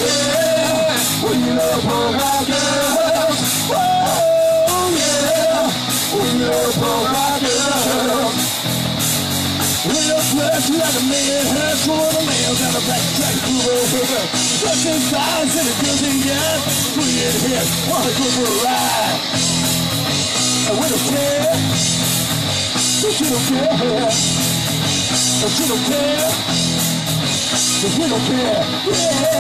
Yeah, we love all our girls. Oh yeah, we love all our girls. We look fresh like a man, hands full of males and a black track through. Looking signs in a building yard. We in here, wanna go for a ride. And we don't care, but you don't care. But you don't care, but we don't care. Yeah.